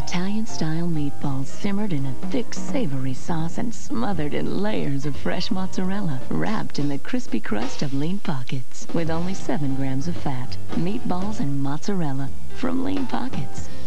Italian-style meatballs simmered in a thick, savory sauce and smothered in layers of fresh mozzarella, wrapped in the crispy crust of Lean Pockets. With only 7 grams of fat, meatballs and mozzarella from Lean Pockets.